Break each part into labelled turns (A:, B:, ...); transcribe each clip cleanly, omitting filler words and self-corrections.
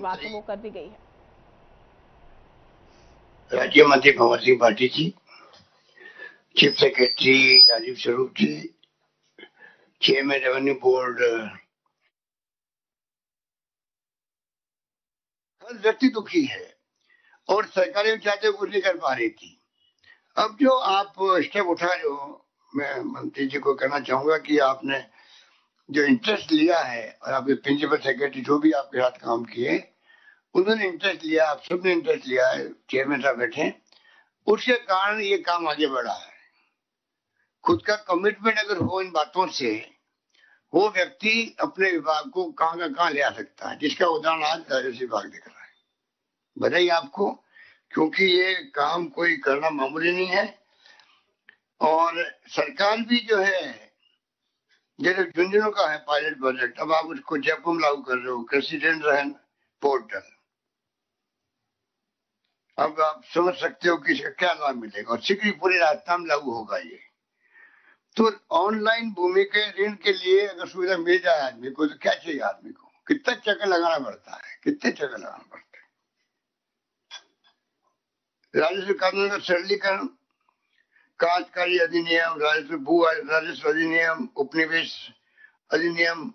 A: शुरुआत तो वो कर दी गई है।
B: राज्य मंत्री Bhanwar Singh Bhati ji, chief secretary Rajiv Swaroop ji, chairman revenue board, हर व्यक्ति दुखी है और सरकारें चाहते कुछ नहीं कर पा रही थी। अब जो आप स्टेप उठा रहे हो, मैं मंत्री जी को कहना चाहूंगा कि आपने जो इंटरेस्ट लिया है और आपके प्रिंसिपल सेक्रेटरी जो भी आपके साथ काम किए उन्होंने इंटरेस्ट लिया, आप सबने इंटरेस्ट लिया है, चेयरमैन साहब बैठे, उसके कारण ये काम आगे बढ़ा है। खुद का कमिटमेंट अगर हो इन बातों से, वो व्यक्ति अपने विभाग को कहां का कहां ले आ सकता है, जिसका उदाहरण आज राजस्व विभाग दिख रहा है। बधाई आपको, क्योंकि ये काम कोई करना मामूली नहीं है। और सरकार भी जो है, जैसे झुंझुनू का है पायलट प्रोजेक्ट, अब आप उसको जयपुर में लागू कर रहे हो, कृषि ऋण रहन पोर्टल। अब आप समझ सकते हो कि इसका क्या लाभ मिलेगा और शीघ्र ही पूरे राजस्थान में लागू होगा ये। तो ऑनलाइन भूमि के ऋण के लिए अगर सुविधा मिल जाए आदमी को, तो क्या चाहिए आदमी को, कितना चक्कर लगाना पड़ता है, कितने चक्कर लगाना पड़ता है। राजस्व कानून का सरलीकरण, काश्तकारी अधिनियम, राजस्व भू राजस्व अधिनियम, उपनिवेश अधिनियम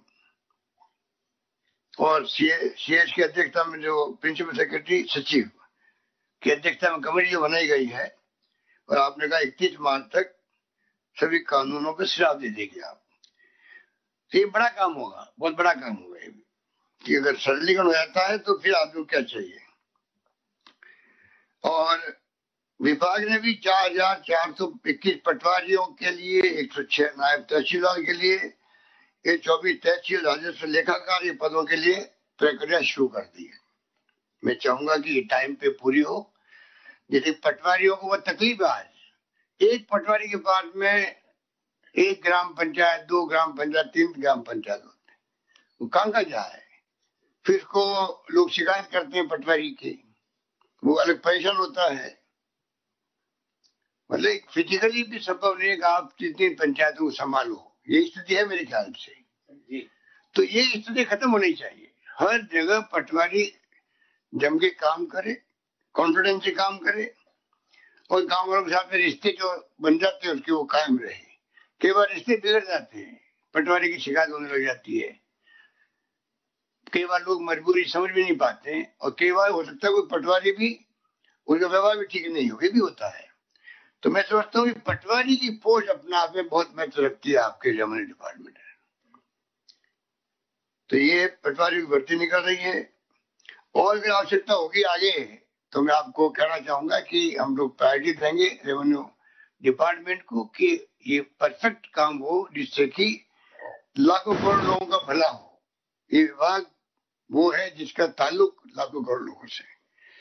B: और सीएस की अध्यक्षता में जो प्रिंसिपल सेक्रेटरी सचिव की अध्यक्षता में कमेटी जो बनाई गई है, और आपने कहा 31 मार्च तक सभी कानूनों पर सिरा दे देगी आप। तो ये बड़ा काम होगा, बहुत बड़ा काम होगा ये कि अगर सरलीकरण हो जाता है तो फिर आपको क्या चाहिए। और विभाग ने भी 4,421 पटवारियों के लिए, 106 नायब तहसीलदार के लिए, ये 24 तहसील राजस्व लेखाकार ये पदों के लिए प्रक्रिया शुरू कर दी है। मैं चाहूंगा कि ये टाइम पे पूरी हो। जैसे पटवारियों को वो तकलीफ है, आज एक पटवारी के पास में 1 ग्राम पंचायत, 2 ग्राम पंचायत, 3 ग्राम पंचायत होते हैं, वो कहाँ का जाए। फिर को लोग शिकायत करते हैं पटवारी की, वो अलग परेशान होता है। मतलब फिजिकली भी संभव नहीं है कि आप 3 पंचायतों को संभालो, ये स्थिति है मेरे ख्याल से जी। तो ये स्थिति खत्म होनी चाहिए। हर जगह पटवारी जम के काम करे, कॉन्फिडेंस से काम करे और गांव वालों के साथ में रिश्ते जो बन जाते हैं उसके वो कायम रहे। कई बार रिश्ते बिगड़ जाते हैं, पटवारी की शिकायत होने लग जाती है, कई बार लोग मजबूरी समझ भी नहीं पाते, और कई बार हो सकता है कोई पटवारी भी, उनका व्यवहार भी ठीक नहीं हो, ये भी होता है। तो मैं समझता हूँ कि पटवारी की पोस्ट अपने आप में बहुत महत्व रखती है आपके रेवेन्यू डिपार्टमेंट में। तो ये पटवारी की भर्ती निकल रही है, और अगर आवश्यकता होगी आगे तो मैं आपको कहना चाहूंगा कि हम लोग प्रायोरिटी देंगे रेवेन्यू डिपार्टमेंट को कि ये परफेक्ट काम हो, जिससे कि लाखों करोड़ लोगों का भला हो। ये विभाग वो है जिसका ताल्लुक लाखों करोड़ लोगों से।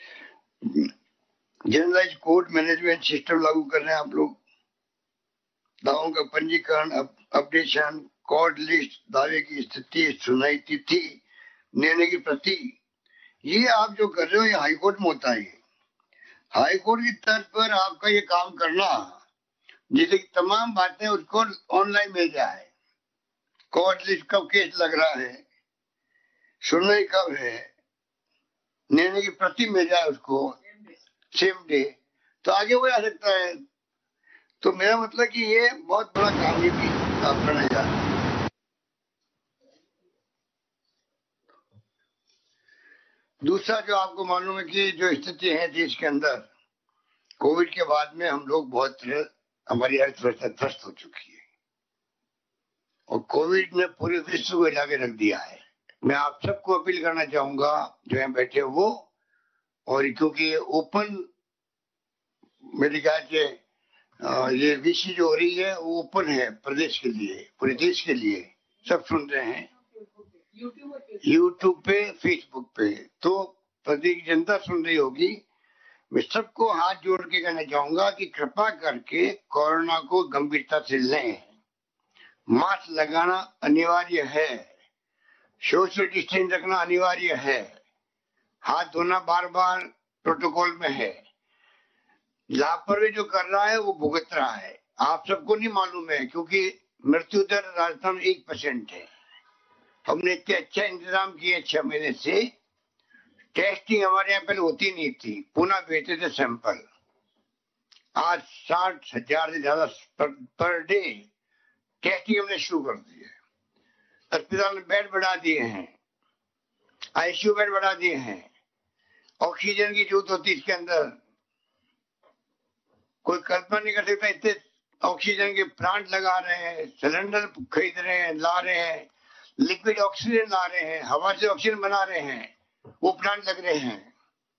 B: जनरलाइज कोड मैनेजमेंट सिस्टम लागू कर रहे हैं आप लोग, दावों का पंजीकरण, अपडेशन, कोड लिस्ट, दावे की स्थिति, सुनवाई तिथि, निर्णय की प्रति, ये आप जो कर रहे हो ये हाईकोर्ट में होता है। हाईकोर्ट की तर्ज पर आपका ये काम करना, जिसे तमाम बातें उसको ऑनलाइन मिल जाए, कोर्ट लिस्ट कब केस लग रहा है, सुनवाई कब है, निर्णय की प्रति मिल जाए उसको सेम डे, तो आगे वो आ सकता है। तो मेरा मतलब कि ये बहुत बड़ा काम ये भी आप करने जा रहे हैं। दूसरा जो आपको मालूम है कि जो स्थिति है देश के अंदर, कोविड के बाद में हम लोग बहुत, हमारी अर्थव्यवस्था ध्वस्त हो चुकी है और कोविड ने पूरे विश्व को हिला के रख दिया है। मैं आप सबको अपील करना चाहूंगा जो यहाँ बैठे वो, और क्योंकि ये ओपन, मेरे ख्याल से ये विषय जो हो रही है वो ओपन है प्रदेश के लिए, पूरे देश के लिए, सब सुन रहे हैं यूट्यूब पे, फेसबुक पे, तो प्रदेश की जनता सुन रही होगी। मैं सबको हाथ जोड़ के कहना चाहूंगा कि कृपा करके कोरोना को गंभीरता से लें, मास्क लगाना अनिवार्य है, सोशल डिस्टेंस रखना अनिवार्य है, हाथ धोना बार बार प्रोटोकॉल में है। लापरवाही जो कर रहा है वो भुगत रहा है, आप सबको नहीं मालूम है, क्योंकि मृत्यु दर राजस्थान में 1% है। हमने इतने अच्छा इंतजाम किए 6 महीने से, टेस्टिंग हमारे यहाँ पहले होती नहीं थी, पुनः भेजते थे सैंपल। आज 60,000 से ज्यादा पर डे टेस्टिंग हमने शुरू कर दी है। अस्पताल में बेड बढ़ा दिए हैं, आईसीयू बेड बढ़ा दिए हैं, ऑक्सीजन की जरूरत होती है इसके अंदर, कोई कल्पना नहीं कर सकता। इतने ऑक्सीजन के प्लांट लगा रहे हैं, सिलेंडर खरीद रहे हैं, ला रहे हैं, लिक्विड ऑक्सीजन ला रहे हैं, हवा से ऑक्सीजन बना रहे हैं, वो प्लांट लग रहे हैं।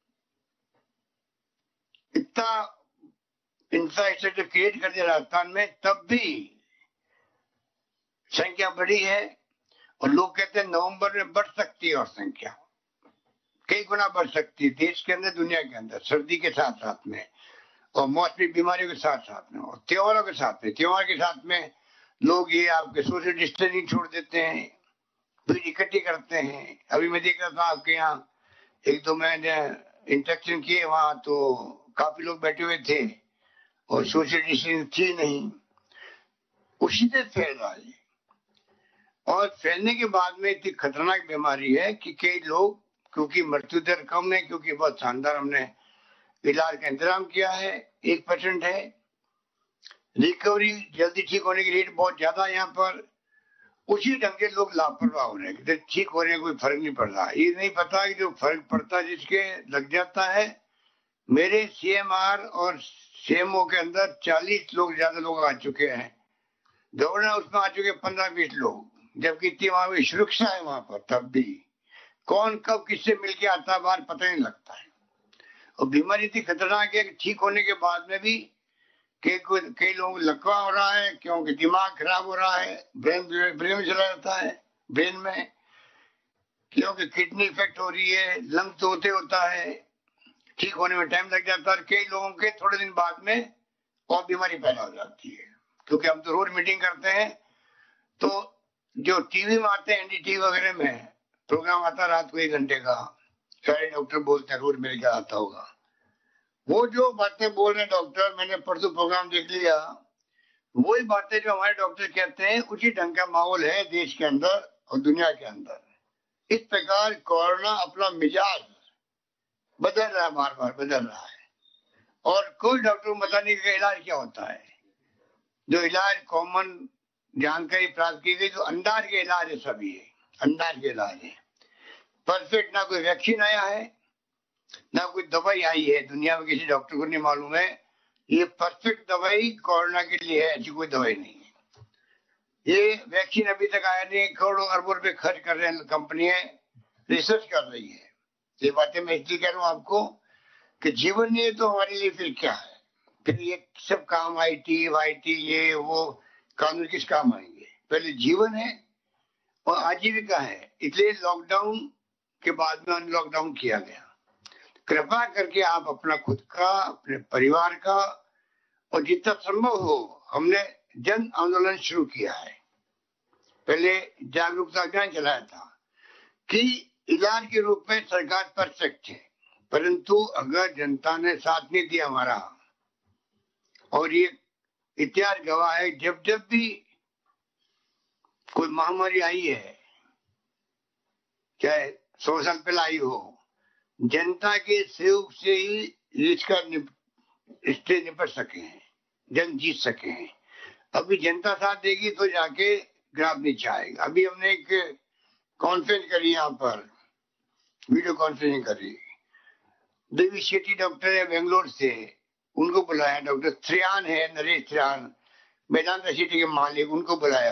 B: इतना इंफ्रास्ट्रक्चर क्रिएट कर दिया राजस्थान में, तब भी संख्या बढ़ी है। और लोग कहते हैं नवंबर में बढ़ सकती है, और संख्या कई गुना बढ़ सकती है देश के अंदर, दुनिया के अंदर, सर्दी के साथ साथ में, और मौसमी बीमारियों के साथ साथ में, और त्योहारों के साथ में। त्योहार के साथ में लोग ये आपके सोशल डिस्टेंसिंग छोड़ देते हैं, भीड़ इकट्ठी करते हैं। अभी मैं देख रहा था आपके यहाँ, एक दो मैंने इंटरेक्शन किए वहां, तो काफी लोग बैठे हुए थे और सोशल डिस्टेंसिंग थी नहीं, उसी से फैल रहा है। और फैलने के बाद में इतनी खतरनाक बीमारी है कि कई लोग, क्योंकि मृत्यु दर कम है, क्योंकि बहुत शानदार हमने इलाज का इंतजाम किया है, 1% है, रिकवरी जल्दी ठीक होने की रेट बहुत ज्यादा है यहाँ पर, उसी ढंग के लोग लापरवाह हो रहे हैं, ठीक होने का कोई फर्क नहीं पड़ रहा। ये नहीं पता कि जो फर्क पड़ता है जिसके लग जाता है। मेरे सीएमआर और सीएमओ के अंदर 40 लोग, ज्यादा लोग आ चुके हैं, दौड़ना उसमें आ चुके 15-20 लोग, जबकि इतनी वहां की सुरक्षा है वहां पर, तब भी कौन कब किससे मिलके आता है बाहर पता नहीं लगता है। और बीमारी इतनी खतरनाक है कि ठीक होने के बाद में भी कई लोगों लकवा हो रहा है, क्योंकि दिमाग खराब हो रहा है, ब्रेन में चला जाता है, ब्रेन में, क्योंकि किडनी इफेक्ट हो रही है, लंग तो होता है, ठीक होने में टाइम लग जाता है। और कई लोगों के थोड़े दिन बाद में और बीमारी पैदा हो जाती है। क्योंकि हम तो रोज मीटिंग करते हैं, तो जो टीवी में आते हैं, एनडीटीवी वगैरह में प्रोग्राम आता है रात को 1 घंटे का, सारे डॉक्टर बोलते हैं, रोज मेरे क्या आता होगा, वो जो बातें बोल रहे हैं डॉक्टर, मैंने परसों प्रोग्राम देख लिया, वही बातें जो हमारे डॉक्टर कहते हैं, उसी ढंग का माहौल है देश के अंदर और दुनिया के अंदर। इस प्रकार कोरोना अपना मिजाज बदल रहा है, बार बार बदल रहा है, और कोई डॉक्टर को बता नहीं कि इलाज क्या होता है। जो इलाज कॉमन जानकारी प्राप्त की गई, जो अंदाज के इलाज है, सभी है अंदाज के इलाज है, परफेक्ट। ना कोई वैक्सीन आया है, ना कोई दवाई आई है, दुनिया में किसी डॉक्टर को नहीं मालूम है ये परफेक्ट दवाई कोरोना के लिए है, ऐसी कोई दवाई नहीं है। ये वैक्सीन अभी तक आया नहीं, करोड़ों अरबों रुपए खर्च कर रहे हैं कंपनियां, रिसर्च कर रही है। ये बातें मैं इसलिए कह रहा हूँ आपको कि जीवन नहीं है तो हमारे लिए फिर क्या है, फिर ये सब काम आईटी वाईटी ये वो कानून किस काम आएंगे। पहले जीवन है और आजीविका है, इसलिए लॉकडाउन के बाद में अनलॉकडाउन किया गया। कृपा करके आप अपना खुद का, अपने परिवार का, और जितना संभव हो, हमने जन आंदोलन शुरू किया है। पहले जागरूकता अभियान चलाया था कि इलाज के रूप में सरकार परफेक्ट है, परंतु अगर जनता ने साथ नहीं दिया हमारा, और ये इतिहास गवाह है, जब जब भी कोई महामारी आई है, चाहे 100 साल पहले आई हो, जनता के सहयोग से ही इसका निपट सके हैं, जंग जीत सके हैं। अभी जनता साथ देगी तो जाके ग्राफ नीचे आएगा। अभी हमने एक कॉन्फ्रेंस करी, यहाँ पर वीडियो कॉन्फ्रेंसिंग करी, देवी शेट्टी डॉक्टर है बेंगलोर से, उनको बुलाया, डॉक्टर त्रियान है, नरेश त्रियान, वेदांता सिटी के मालिक, उनको बुलाया,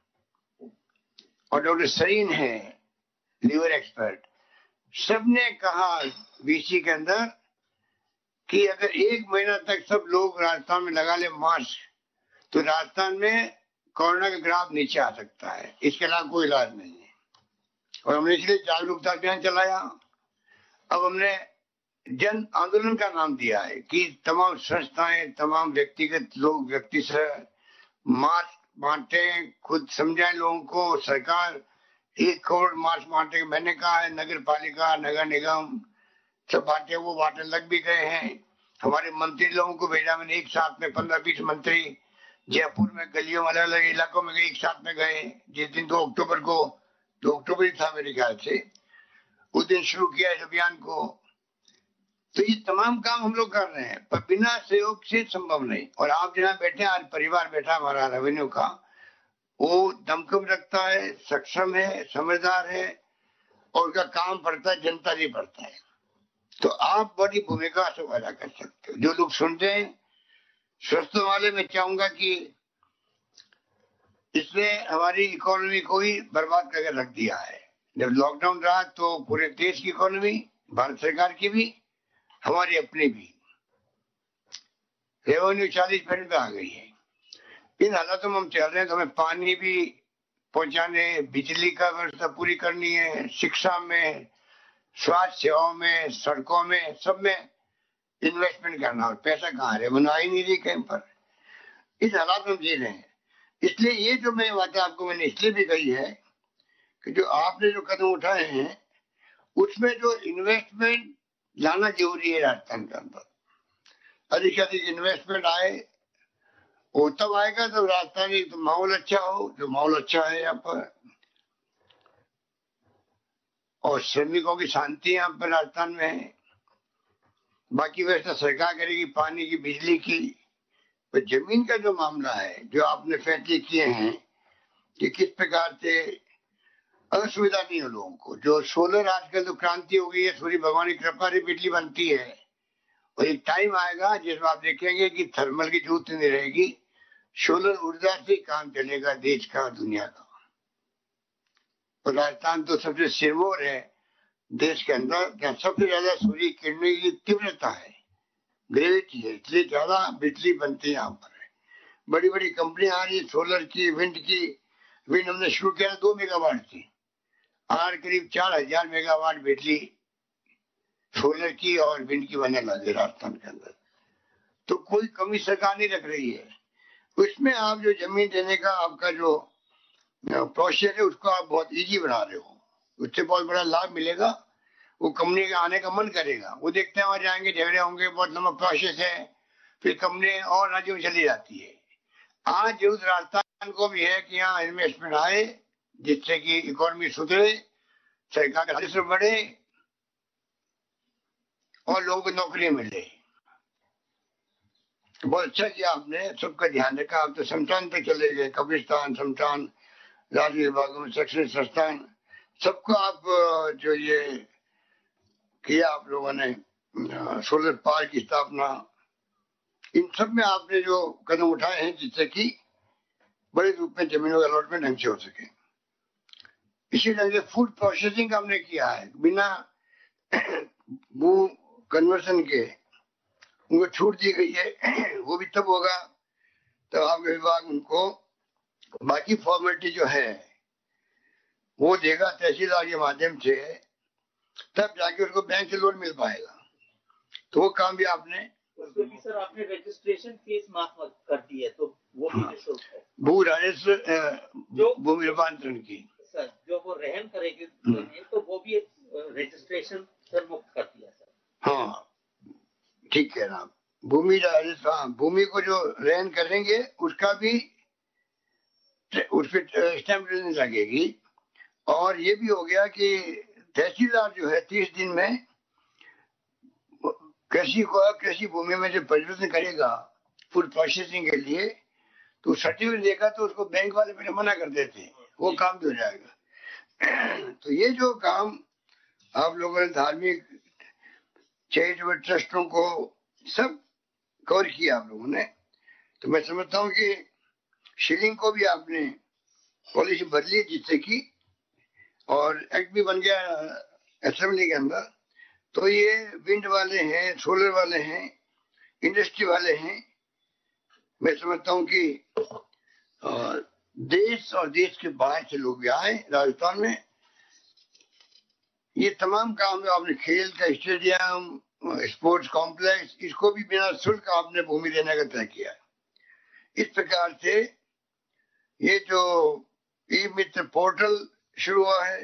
B: और डॉक्टर सरीन है लीवर एक्सपर्ट। सबने कहा बीसी के अंदर कि अगर 1 महीना तक सब लोग राजस्थान में लगा ले मास्क, तो राजस्थान में कोरोना का ग्राफ नीचे आ सकता है, इसके अलावा कोई इलाज नहीं है। और हमने इसलिए जागरूकता अभियान चलाया। अब हमने जन आंदोलन का नाम दिया है कि तमाम संस्थाएं, तमाम व्यक्तिगत लोग, व्यक्ति से मास्क बांटे, खुद समझाए लोगों को। सरकार 1 करोड़ मास्क बांटे, मैंने कहा है, नगर पालिका, नगर निगम सब बांटे, वो बांटे लग भी गए हैं। हमारे मंत्री लोगों को भेजा मैंने, एक साथ में 15-20 मंत्री जयपुर में गलियों अलग अलग इलाकों में एक साथ में गए। जिस दिन 2 अक्टूबर को, 2 अक्टूबर ही था मेरे ख्याल से, उस दिन शुरू किया इस अभियान को। तो ये तमाम काम हम लोग कर रहे हैं, पर बिना सहयोग से संभव नहीं। और आप जहाँ बैठे, आज परिवार बैठा हमारा रेवेन्यू का, वो दमखम रखता है, सक्षम है, समझदार है, और उनका काम पड़ता है, जनता नहीं पड़ता है। तो आप बड़ी भूमिका से अदा कर सकते हो। जो लोग सुनते हैं, स्वास्थ्य वाले, मैं चाहूंगा कि इसने हमारी इकोनॉमी को ही बर्बाद करके रख दिया है। जब लॉकडाउन रहा तो पूरे देश की इकोनॉमी, भारत सरकार की भी, हमारी अपनी भी, रेवेन्यू 40% पे आ गई है। इन हालातों में हम चल रहे हैं, तो हमें पानी भी पहुंचाने, बिजली का व्यवस्था पूरी करनी है, शिक्षा में, स्वास्थ्य सेवाओं में, सड़कों में, सब में इन्वेस्टमेंट करना। और पैसा कहाँ है, बना ही नहीं रही कहीं पर। इस हालात में जी रहे हैं। इसलिए ये जो मैं बातें आपको मैंने इसलिए भी कही है कि जो आपने जो कदम उठाए हैं, उसमें जो इन्वेस्टमेंट लाना जरूरी है राजस्थान के अंदर। अधिक से अधिक इन्वेस्टमेंट आए, वो तब आएगा जब राजस्थान एक तो माहौल अच्छा हो, जो माहौल अच्छा है यहाँ पर, और श्रमिकों की शांति यहाँ पर राजस्थान में है। बाकी व्यवस्था सरकार करेगी, पानी की, बिजली की। पर जमीन का जो मामला है, जो आपने फैसले किए हैं कि किस प्रकार से असुविधा नहीं हो लोगों को। जो सोलर आजकल तो क्रांति हो गई है, सूर्य भगवान की कृपा से बिजली बनती है, और एक टाइम आएगा जिसमें आप देखेंगे कि थर्मल की जरूरत नहीं रहेगी, सोलर ऊर्जा से काम चलेगा देश का, दुनिया का। और राजस्थान तो सबसे सिरमौर है देश के अंदर, जहाँ सबसे ज्यादा सूर्य किरणों की तीव्रता है, ग्रेविटी है, इसलिए ज्यादा बिजली बनती है यहाँ पर। बड़ी बड़ी कंपनियां आ रही है सोलर की, विंड की। विंड हमने शुरू किया 2 मेगावाट थी, आज करीब 4000 मेगावाट बिजली सोलर की और विंड की बनने लगे राजस्थान के अंदर। तो कोई कमी सरकार नहीं रख रही है। उसमें आप जो जमीन देने का आपका जो प्रोसेस है, उसको आप बहुत इजी बना रहे हो, उससे बहुत बड़ा लाभ मिलेगा। वो कंपनी का आने का मन करेगा, वो देखते हैं वहां जाएंगे, झगड़े होंगे, बहुत लंबा प्रोसेस है, फिर कंपनी और राज्यों में चली जाती है। आज जरूरत राजस्थान को भी है कि यहाँ इन्वेस्टमेंट आए, जिससे कि इकोनॉमी सुधरे, सरकार का राजस्व बढ़े, और लोगों को नौकरी मिले। बहुत अच्छा किया आपने, सबका ध्यान रखा। आप तो शमशान पे चले गए, कब्रिस्तान, शमशान, राज्य विभागों में, शैक्षणिक संस्थान, सबको आप जो ये किया आप लोगों ने, सोलर पार्क की स्थापना, इन सब में आपने जो कदम उठाए हैं, जिससे कि बड़े रूप में जमीनों का अलॉटमेंट ढंग से हो सके। इसी ढंग से फूड प्रोसेसिंग हमने किया है, बिना भू कन्वर्सन के उनको छूट दी गई है। वो भी तब होगा तब आपका विभाग उनको बाकी फॉर्मेलिटी जो है वो देगा तहसीलदार के माध्यम से, तब जाके उनको बैंक से लोन मिल पाएगा। तो वो काम भी आपने,
A: उसको भी सर आपने रजिस्ट्रेशन फीस माफ कर दी है, तो वो भी निःशुल्क है।
B: भू राजस्व, जो भूमि रूपांतरण की
A: सर जो वो रहन करेगी तो वो भी रजिस्ट्रेशन सर मुक्त कर दिया सर।
B: हाँ ठीक है ना, भूमि राजस्व, भूमि को जो रहन करेंगे उसका भी उस पर स्टैंप लगेगी। और ये भी हो गया कि तहसीलदार जो है 30 दिन में कृषि को, कृषि भूमि में जो परिवर्तन करेगा फूड प्रोसेसिंग के लिए, तो सर्टिफिकेट देगा, तो उसको बैंक वाले पहले मना कर देते हैं, वो काम भी हो जाएगा। तो ये जो काम आप लोगों ने धार्मिक चैरिटेबल ट्रस्टों को सब कवर किया आप लोगों ने, तो मैं समझता हूँ कि शीलिंग को भी आपने पॉलिसी बदली, जिससे कि और एक्ट भी बन गया असेंबली के अंदर। तो ये विंड वाले हैं, सोलर वाले हैं, इंडस्ट्री वाले हैं, मैं समझता हूँ कि देश और देश के बाहर से लोग भी आए राजस्थान में। ये तमाम काम जो आपने, खेल का स्टेडियम, स्पोर्ट्स कॉम्प्लेक्स, इसको भी बिना शुल्क आपने भूमि देने का तय किया है। इस प्रकार से ये जो ई मित्र पोर्टल शुरू हुआ है,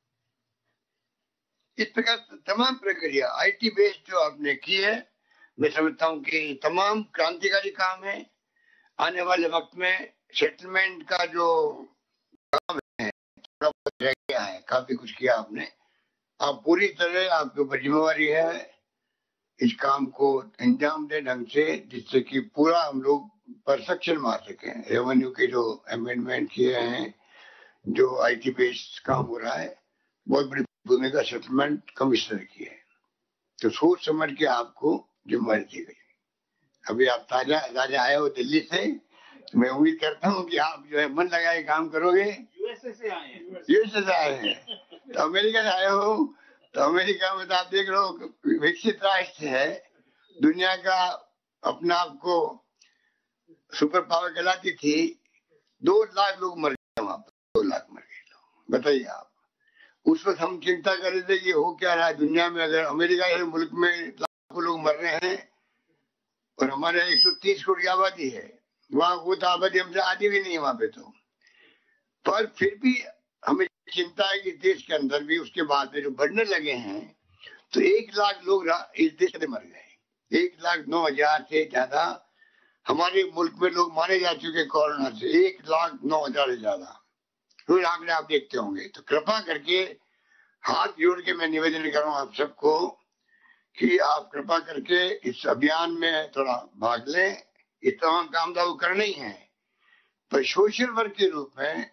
B: इस प्रकार तमाम प्रक्रिया आईटी बेस्ड जो आपने की है, मैं समझता हूँ कि तमाम क्रांतिकारी काम है। आने वाले वक्त में सेटलमेंट का जो काम है थोड़ा बहुत रह गया है, काफी कुछ किया आपने, आप पूरी तरह, आपके ऊपर जिम्मेवारी है इस काम को अंजाम दे ढंग से, जिससे कि पूरा हम लोग परफेक्शन मार सकें। रेवेन्यू के जो अमेंडमेंट किए हैं, जो आईटी बेस्ड काम हो रहा है, बहुत बड़ी भूमिका सेटलमेंट कमिश्नर की है। तो सोच समझ के आपको जिम्मेवारी दी गई। अभी आप ताजा आए हो दिल्ली से, मैं उम्मीद करता हूँ कि आप जो है मन लगा के काम करोगे।
A: यूएसए से आए हैं।
B: यूएसए से आए हैं, तो अमेरिका से आए हो, तो अमेरिका में तो आप देख लो विकसित राष्ट्र है, दुनिया का अपना आप को सुपर पावर कहलाती थी। 2 लाख लोग मर गए वहां पर, 2 लाख मर गए लोग। बताइए आप, उस वक्त हम चिंता कर रहे थे कि हो क्या रहा है दुनिया में। अगर अमेरिका के मुल्क में लाखों लोग मर रहे हैं और हमारे 130 करोड़ की आबादी है, वहां वो तो आबादी हमसे आधी भी नहीं है वहां पे तो। पर फिर भी हमें चिंता है कि देश के अंदर भी उसके बाद में जो बढ़ने लगे हैं, तो 1 लाख लोग इस देश में मर गए। 1,09,000 से ज्यादा हमारे मुल्क में लोग मारे जा चुके कोरोना से, 1,09,000 से ज्यादा। फिर आंकड़े आप देखते होंगे। तो कृपा करके हाथ जोड़ के मैं निवेदन कर रहा हूँ आप सबको कि आप कृपा करके इस अभियान में थोड़ा भाग लें। ये तमाम काम तो करना ही है, पर सोशल वर्क के रूप में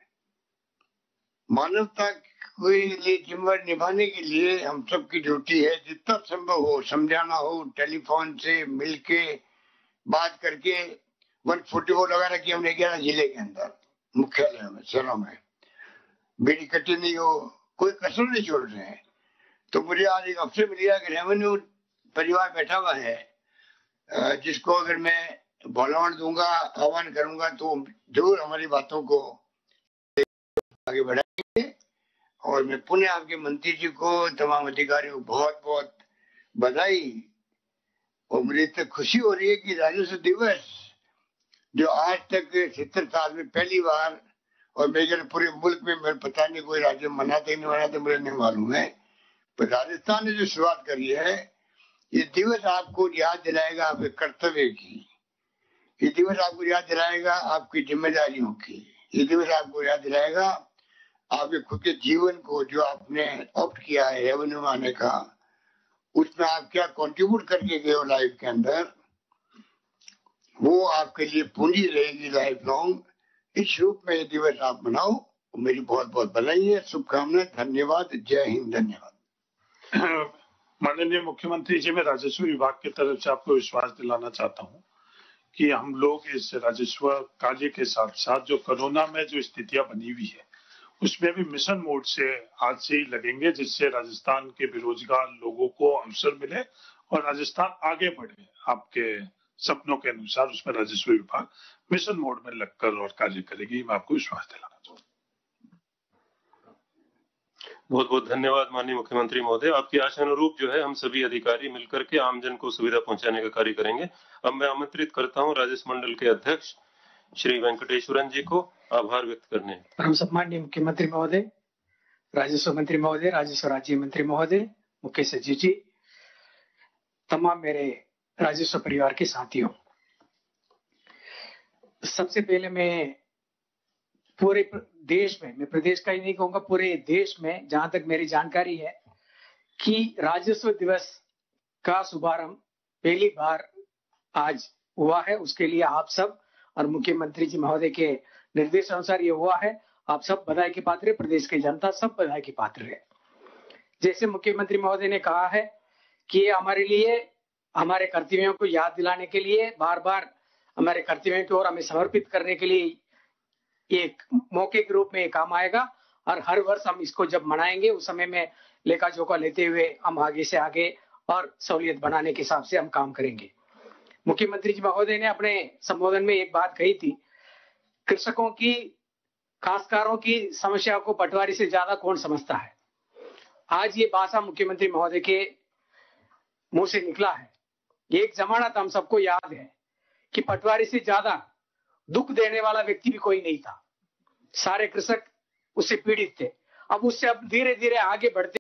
B: मानवता के लिए जिम्मेदारी निभाने के लिए हम सबकी ड्यूटी है, जितना संभव हो समझाना हो, टेलीफोन से मिलके बात करके। 144 लगा रखी हमने 11 जिले के अंदर, मुख्यालय में, शहरों में। बेड़ी कटी नहीं हो, कोई कसर नहीं छोड़ रहे हैं। तो मुझे आज एक अवसर मिल गया कि रेवेन्यू परिवार बैठा हुआ है, जिसको अगर मैं भलावण दूंगा, आह्वान करूंगा, तो जरूर हमारी बातों को आगे बढ़ाएंगे। और मैं पुनः आपके मंत्री जी को, तमाम अधिकारियों को बहुत बहुत बधाई। और मुझे इतनी खुशी हो रही है कि राजस्व दिवस जो आज तक 70 साल में पहली बार, और मेरे पूरे मुल्क में मेरे पता नहीं कोई राज्य मनाते नहीं मनाते, मुझे नहीं मालूम है, पर राजस्थान ने जो शुरुआत करी है, ये दिवस आपको याद दिलाएगा आपके कर्तव्य की। ये दिवस आपको याद दिलाएगा आपकी जिम्मेदारियों की। ये दिवस आपको याद दिलाएगा आपके खुद के जीवन को, जो आपने ऑप्ट किया है रेवेन्यू में आने का, उसमें आप क्या कंट्रीब्यूट करके गए हो लाइफ के अंदर, वो आपके लिए पूंजी रहेगी लाइफ लॉन्ग। इस रूप में ये दिवस आप मनाओ। मेरी बहुत बहुत बधाई है, शुभकामनाएं, धन्यवाद, जय हिंद, धन्यवाद।
C: माननीय मुख्यमंत्री जी, मैं राजस्व विभाग की तरफ से आपको विश्वास दिलाना चाहता हूं कि हम लोग इस राजस्व कार्य के साथ साथ जो कोरोना में जो स्थितियां बनी हुई है, उसमें भी मिशन मोड से आज से ही लगेंगे, जिससे राजस्थान के बेरोजगार लोगों को अवसर मिले और राजस्थान आगे बढ़े आपके सपनों के अनुसार। उसमें राजस्व विभाग मिशन मोड में लगकर और कार्य करेगी, मैं आपको विश्वास दिलाना चाहूँ।
D: बहुत बहुत धन्यवाद माननीय मुख्यमंत्री महोदय। आपकी आशा अनुरूप जो है हम सभी अधिकारी मिलकर के आमजन को सुविधा पहुंचाने का कार्य करेंगे। अब मैं आमंत्रित करता हूं राजस्व मंडल के अध्यक्ष श्री वेंकटेश्वरन जी को आभार व्यक्त करने।
E: परम सम्माननीय मुख्यमंत्री महोदय, राजस्व मंत्री महोदय, राजस्व राज्य मंत्री महोदय, मुख्य सचिव जी, तमाम मेरे राजस्व परिवार के साथियों, सबसे पहले मैं पूरे देश में, मैं प्रदेश का ही नहीं कहूंगा, पूरे देश में जहां तक मेरी जानकारी है कि राजस्व दिवस का शुभारंभ पहली बार आज हुआ है, उसके लिए आप सब और मुख्यमंत्री जी महोदय के निर्देश अनुसार ये हुआ है। आप सब बधाई के पात्र है, प्रदेश की जनता सब बधाई की पात्र है। जैसे मुख्यमंत्री महोदय ने कहा है कि ये हमारे लिए, हमारे कर्तव्यों को याद दिलाने के लिए, बार बार हमारे कर्तव्यों की ओर हमें समर्पित करने के लिए एक मौके के रूप में काम आएगा। और हर वर्ष हम इसको जब मनाएंगे उस समय में लेखा जोखा लेते हुए हम आगे से आगे और सहूलियत बनाने के हिसाब से हम काम करेंगे। मुख्यमंत्री जी महोदय ने अपने संबोधन में एक बात कही थी, कृषकों की, काश्तकारों की समस्या को पटवारी से ज्यादा कौन समझता है। आज ये भाषा मुख्यमंत्री महोदय के मुंह से निकला है। एक जमाना था, हम सबको याद है, कि पटवारी से ज्यादा दुख देने वाला व्यक्ति भी कोई नहीं था। सारे कृषक उससे पीड़ित थे। अब उससे अब धीरे धीरे आगे बढ़ते